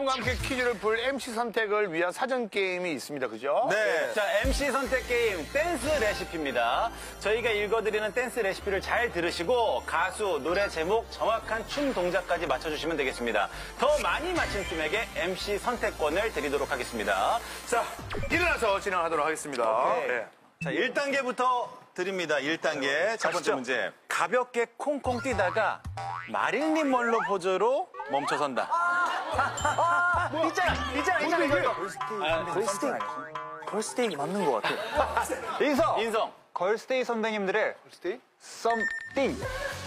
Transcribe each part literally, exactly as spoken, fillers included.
여러분과 함께 퀴즈를 풀 엠씨 선택을 위한 사전 게임이 있습니다. 그죠? 네. 자, 엠씨 선택 게임 댄스 레시피입니다. 저희가 읽어드리는 댄스 레시피를 잘 들으시고 가수, 노래 제목, 정확한 춤 동작까지 맞춰주시면 되겠습니다. 더 많이 맞힌 팀에게 엠씨 선택권을 드리도록 하겠습니다. 자, 일어나서 진행하도록 하겠습니다. 네. 자, 일 단계부터 드립니다. 일 단계. 첫 번째 문제. 가볍게 콩콩 뛰다가 마릴린 먼로 포즈로 멈춰선다. 있잖아, 있잖아, 있잖아, 이거. 걸스데이. 걸스데이 맞는 것 같아. 인성. 인성. 걸스데이 선배님들의 걸스데이? Something.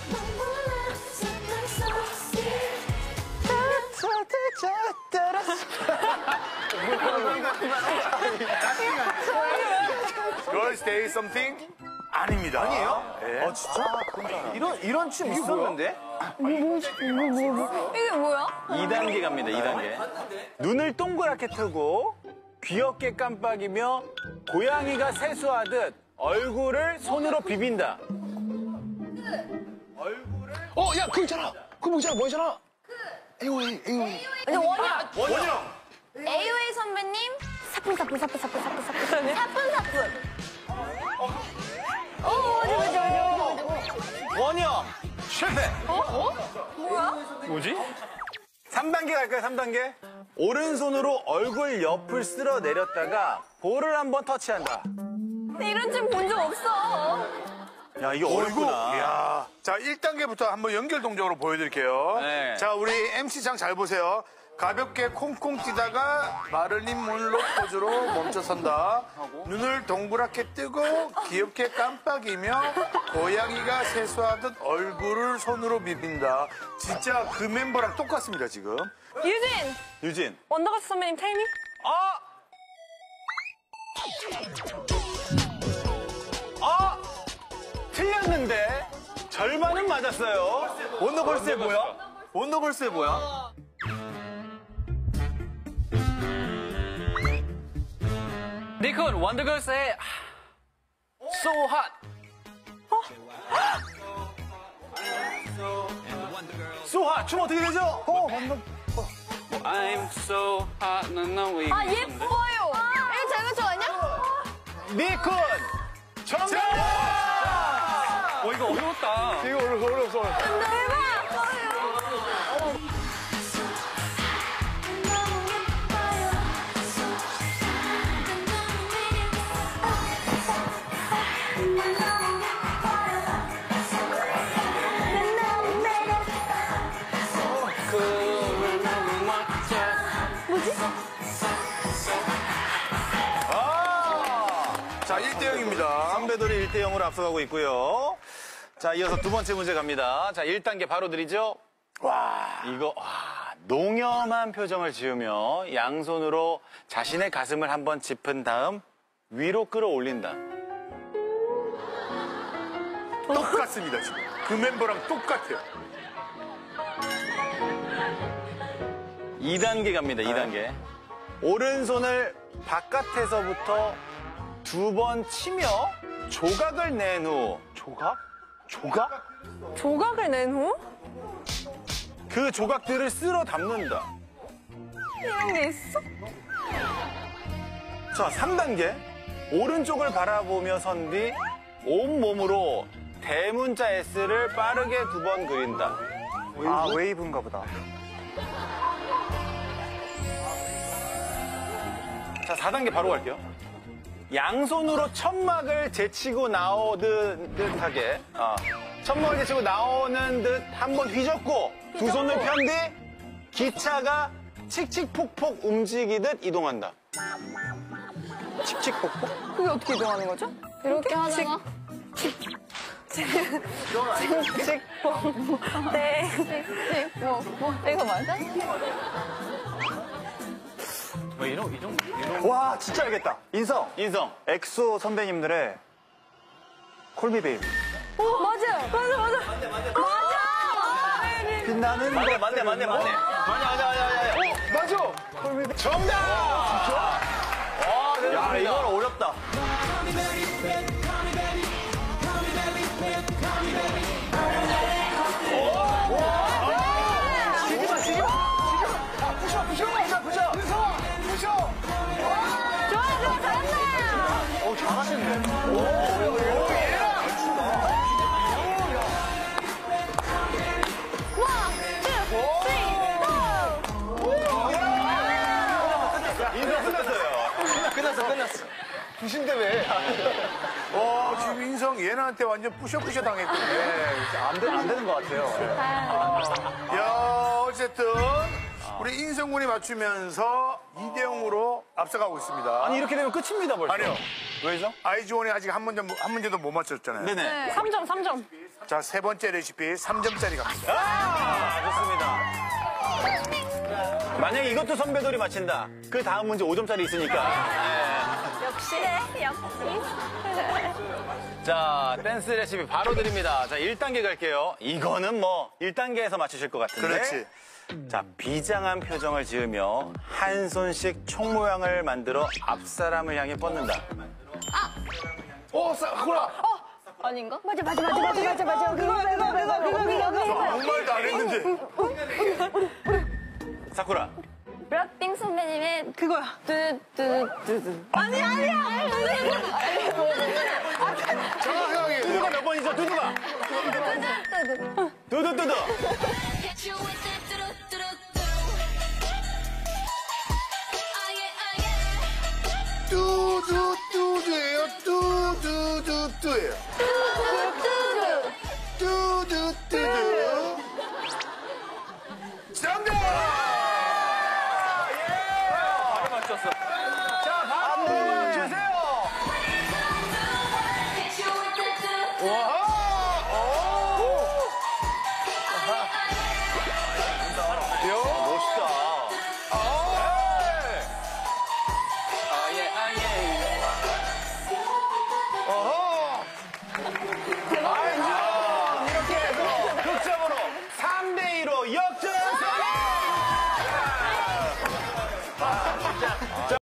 Girls Day Something? 아닙니다. 아니에요? 네. 아, 진짜? 이런, 이런 춤 있었는데? 이게 뭐야? 이 단계 갑니다. 이 단계. 눈을 동그랗게 뜨고 귀엽게 깜빡이며 고양이가 세수하듯 얼굴을 손으로 비빈다. 어, 야, 그거 있잖아. 그거 뭐잖아, 뭐잖아. 에이오에이, 에이오에이. 근데 원영. 원영. 에이오에이 선배님 사뿐 사뿐 사뿐 사뿐 사뿐 사뿐 사뿐 사뿐. 어, 맞아, 맞아, 맞아, 맞아. 원영 실패. 어? 어? 뭐야? 뭐지? 삼 단계 갈까요? 삼 단계. 오른손으로 얼굴 옆을 쓸어 내렸다가 볼을 한번 터치한다. 근데 이런 춤 본 적 없어. 야, 이거 어렵구나. 야. 자, 일 단계부터 한번 연결 동작으로 보여드릴게요. 네. 자, 우리 엠씨장 잘 보세요. 가볍게 콩콩 뛰다가 마를린 먼로 포즈로 멈춰선다. 눈을 동그랗게 뜨고 귀엽게 깜빡이며 고양이가 세수하듯 얼굴을 손으로 비빈다. 진짜 그 멤버랑 똑같습니다, 지금. 유진. 유진. 원더걸스 선배님 타이밍? 아! 아! 틀렸는데 절반은 맞았어요. 원더걸스의 뭐야? 원더걸스의 뭐야? 니콘 원더걸스의 So Hot. 소하 춤 어떻게 되죠? 어, 원더. I'm so hot. 난 너무 아, 예뻐요. 이거 잘못 춰 아니야? 니콘 정답! 어, 이거 어려웠다. 이거 어려워, 어려워, 어려워. 대박. 뭐지? 아! 자, 일 대 영입니다. 선배들이 일 대 영으로 앞서가고 있고요. 자, 이어서 두 번째 문제 갑니다. 자, 일 단계 바로 드리죠. 와, 이거, 와, 농염한 표정을 지으며 양손으로 자신의 가슴을 한번 짚은 다음 위로 끌어올린다. 똑같습니다, 지금. 그 멤버랑 똑같아요. 이 단계 갑니다, 이 단계. 오른손을 바깥에서부터 두 번 치며 조각을 낸 후. 조각? 조각? 조각을 낸 후? 그 조각들을 쓸어 담는다. 이런 게 있어? 자, 삼 단계. 오른쪽을 바라보며 선 뒤 온몸으로 대문자 S를 빠르게 두 번 그린다. 아, 웨이브인가 보다. 자, 사 단계 바로 갈게요. 양손으로 천막을 제치고 나오듯 듯하게 어, 천막을 제치고 나오는 듯 한 번 휘젓고 두 손을 편 뒤 기차가 칙칙폭폭 움직이듯 이동한다. 칙칙폭폭? 그게 어떻게 이동하는 거죠? 이렇게 하다가 칙칙폭 네 칙칙폭 이거 맞아? 뭐 이런 이런 이런 와, 진짜 알겠다. 인성. 인성. 엑소 선배님들의 콜미 베이비. 오 맞아 맞아 맞아 맞아 맞아 빛나는 맞네 맞네 맞네 맞네. 맞네 맞네 맞네. 맞아! 콜미 베이비. 정답! 와, 야, 이건 어렵다. 지지마, 지지마! 지지마! 아, 부셔, 부셔! 부신데 왜? 어, 지금 인성 얘네한테 완전 뿌셔뿌셔 당했거든요. 안, 되, 안 되는 것 같아요. 야, 어쨌든 우리 인성군이 맞추면서 이 대 영으로 앞서가고 있습니다. 아니, 이렇게 되면 끝입니다, 벌써. 아니요. 왜죠? 아이즈원이 아직 한 문제, 한 문제도 못 맞췄잖아요. 네네. 삼 점, 삼 점. 자, 세 번째 레시피 삼 점짜리 갑니다. 아, 좋습니다. 만약에 이것도 선배들이 맞힌다. 그 다음 문제 오 점짜리 있으니까. 역시. 네, 역시. 자, 댄스 레시피 바로 드립니다. 자, 일 단계 갈게요. 이거는 뭐 일 단계에서 맞추실 것 같은데. 그렇지. 자, 비장한 표정을 지으며 한 손씩 총 모양을 만들어 앞사람을 향해 뻗는다. 오, 사쿠라! 아닌가? 맞아, 맞아, 맞아, 맞아, 맞아, 맞아. 그거, 그거, 그거, 그거, 그거, 그거. 아무 말도 안 했는데. 사쿠라. 블락핑 선배님의 그거야. 뚜뚜뚜뚜. 아니, 아니야. 정확하게. 두두가 몇 번이죠? 두두가. 뚜뚜뚜뚜. 두두두두. Hit you with that do-do-do-do-do. Ah, yeah, ah, yeah. 뚜두뚜두예요, 뚜두두두예요. 뚜두뚜두. 정답! 바로 맞췄어. 자, 바로 주세요. Hit you with that do-do-do. 와! 멋있다. Ah, yeah, ah, yeah. 어허! 이렇게 해서 득점으로 삼 대 이로 역전!